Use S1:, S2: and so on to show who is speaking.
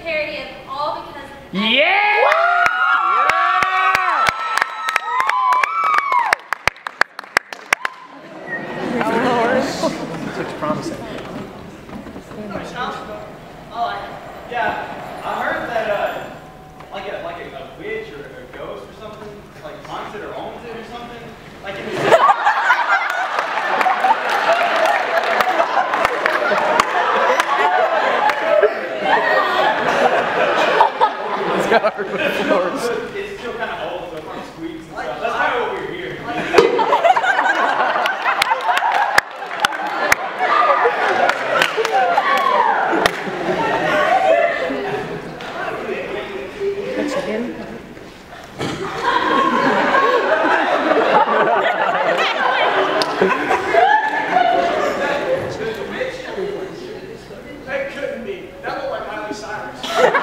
S1: parody of All Because of Agatha.
S2: Yeah! Looks promising.
S3: Yeah, I heard that like a witch or a ghost or something like haunts it or owns it or something. Like in the
S2: It's got hardwood floors.
S3: It's still kind of old, so it kind of squeaks and stuff. That's kind of what we're hearing.
S4: That couldn't be. That looked like Miley Cyrus.